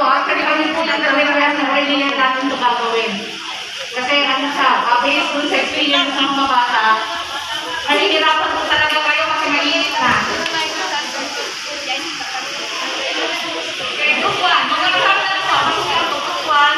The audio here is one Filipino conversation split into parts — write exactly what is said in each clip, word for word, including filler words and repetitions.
actually kami po nag-request na pwede yan natin ito gagawin. Kasi ano siya, uh, based dun sa experience ng mga bata, mahihirapan po talaga kayo kasi mainit na. Okay, group one. Magkakasama na po. Masuk na po, group one.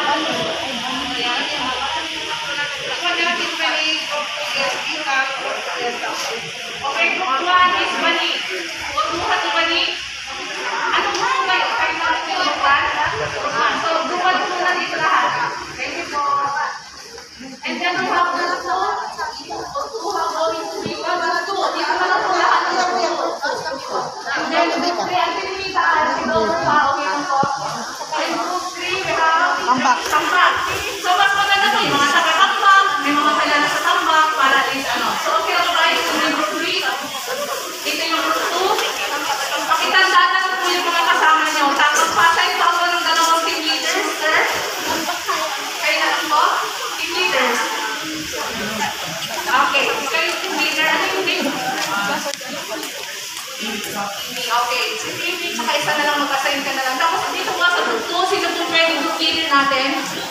Okay, group one is Bani. Huwag mo ka si Bani. Ano mo po kayo? Kayo na po yung group one? So, group one po na dito lahat. Thank you po. And then we have the two. Two have going to be one, two. Dito na lang po lahat ng two. And then group three, ang pinilitaan, si Dr. Pa, okay lang po. And group three, we have tambak. Tambak. So, mas maganda po yung mga taga-tambak, may mga kilala sa tambak, para at least ano. So, okay, alright. So, yung group three, ito yung group two. Pakitandaan na po yung mga kasama nyo. Tapos, pasay po ako ng dalawang team leaders, sir. Kayo na lang po. Team leaders. Okay. Ikaw yung team leader. Ano yung name? Okay. Si Timmy, saka isa na lang mag-assign ka na lang. Tapos, dito nga sa group two, sino po pwede group leader natin?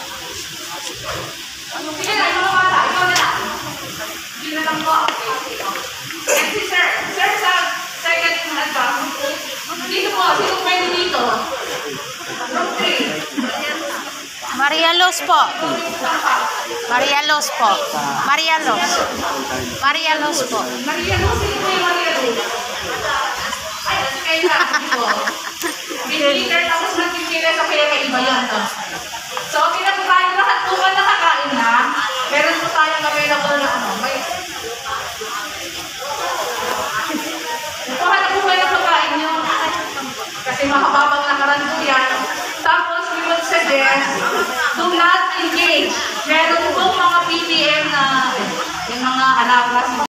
Sige na, yung mga bata. Ikaw na lang. Hindi na lang po. Okay. And si sir. Sir, sa second yung advance. Dito po, sino pwede dito? Group three. Maria Los po. Maria Los po. Maria Los. Maria Los po. Maria Los, sino po yung Maria Los? Ay, kayo na. Piniliter, tapos nagpipila sa kaya kaiba yun. So, okay na po tayo lahat po ba nakakain na? Meron po tayong available na ano. May... Kuha na po kayo ng pagkain nyo. Kasi makababang nakaran po yan. Tapos, we would suggest, do not engage. Meron po